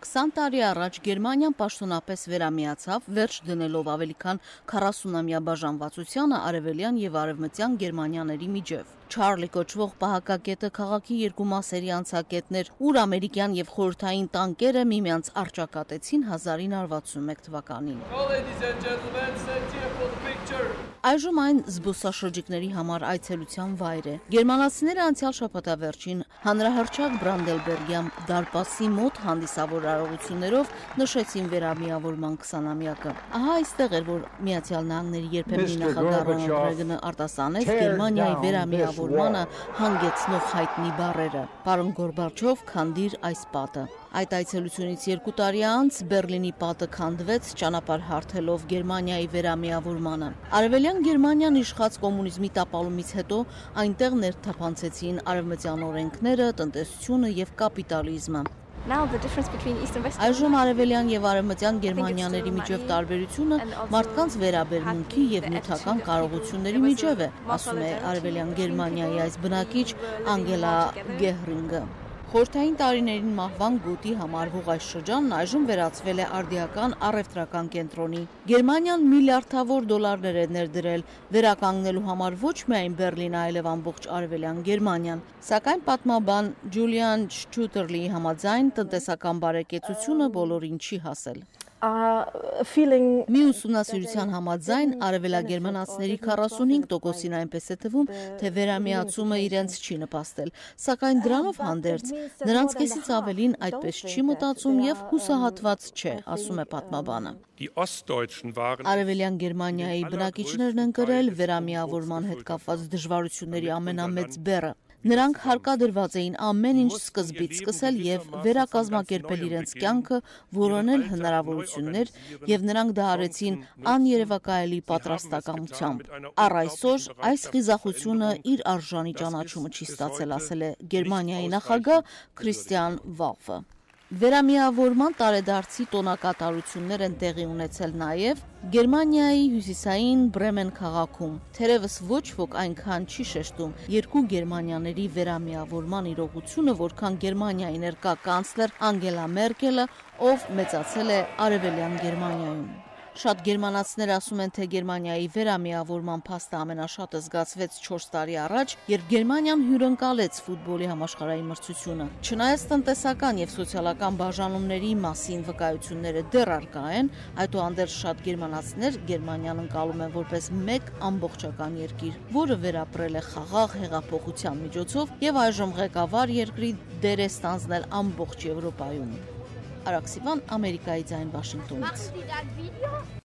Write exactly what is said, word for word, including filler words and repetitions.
քսան տարի առաջ Գերմանիան պաշտոնապես վերամիացավ, վերջ դնելով ավելի քան քառասունամյա բաժանվածությանը արևելյան եւ արևմտյան Գերմանիաների միջև։ Չարլի կոչվող պահակակետը քաղաքի երկու մասերի անցակետն էր, ուր ամերիկյան եւ խորհրդային տանկերը միմյանց առճակատեցին հազար ինը հարյուր վաթսունմեկ թվականին։ Այժմ այն զբոսաշրջիկների համար այցելության վայր է։ Գերմանացիները անցյալ շաբաթավերջին հանրահռչակ Բրանդենբերգյան դարպասի մոտ հանդիսավոր արարողություններով նշեցին վերամիավորման քսանամյակը։ Ահա այստեղ էր, որ Միացյալ Նահանգների երբեմնի նախագահ Ռոնալդ Ռեյգանը արտասանեց Գերմանիայի վերամիավորմանը հանգեցնող հայտնի բառերը։ Պարոն Գորբաչով, քանդիր այս պատը։ Այդ այցելությունից երկու տարի անց Բերլինի պատը քանդվեց, ճանապարհ հարթելով Գերմանիայի վերամիավորմանը։ Արևելյան Գերմանիան իշխած կոմունիզմի տապալումից հետո այնտեղ ներթափանցեցին արևմտյան օրենքները, տնտեսությունը եւ կապիտալիզմը։ Այժմ արևելյան եւ արևմտյան Գերմանիաների միջև տարբերությունը մարդկանց վերաբերմունքի եւ նյութական կարողությունների միջև է, ասում է արևելյան Գերմանիայի այս բնակիչ Անգելա Գեհրինգը։ Խորհրդային տարիներին մահվան գոտի համարվող այս շրջանն այժմ վերածվել է արդիական առևտրական կենտրոնի։ Գերմանիան միլիարդավոր դոլարներ է ներդրել վերականգնելու համար ոչ միայն Բերլինը, այլև ամբողջ արևելյան Գերմանիան։ Սակայն պատմաբան Ջուլիան Շտուտերլիի համաձայն տնտեսական բարեկեցությունը բոլորին չի հասել։ Մի ուսումնասիրության համաձայն արևելագերմանացիների քառասունհինգ տոկոսին այնպես է թվում, թե վերամիացումը իրենց չի նպաստել, սակայն դրանով հանդերձ նրանց կեսից ավելին այդպես չի մտածում եւ հուսահատված չէ, ասում է պատմաբանը։ Արևելյան Գերմանիայի բնակիչներն են կրել վերամիավորման հետ կապված դժվարությունների ամենամեծ բեռը։ Նրանք հարկադրված էին ամեն ինչ սկզբից սկսել եւ վերակազմակերպել իրենց կյանքը, որոնել հնարավորություններ եւ նրանք դա արեցին աներևակայելի պատրաստակամությամբ։ Առ այսօր այս խիզախությունը իր արժանի ճանաչումը չի ստացել, ասել է Գերմանիայի նախագահ Քրիստիան Վալֆը։ Վերամիավորման տարեդարձի տոնակատարություններ են տեղի ունեցել նաև Գերմանիայի հյուսիսային Բրեմեն քաղաքում։ Թերևս ոչ ոք այնքան չի շեշտում երկու Գերմանիաների վերամիավորման իրողությունը, որքան Գերմանիայի ներկա կանցլեր Անգելա Մերկելը, ով մեծացել է արևելյան Գերմանիայում։ Շատ գերմանացիներ ասում են, թե Գերմանիայի վերամիավորման փաստը ամենաշատը զգացվեց չորս տարի առաջ, երբ Գերմանիան հյուրընկալեց ֆուտբոլի համաշխարհային մրցությունը։ Չնայած տնտեսական եւ սոցիալական բաժանումների մասին վկայությունները դեռ առկա են, այդուհանդերձ շատ գերմանացիներ Գերմանիան ընկալում են որպես մեկ ամբողջական երկիր, որը վերապրել է խաղաղ հեղափոխության միջոցով եւ այժմ ղեկավար երկրի դեր է ստանձնել ամբողջ Եվրոպայում։ Արաքսիվան, Ամերիկայի ձայն, Վաշինգտոնից։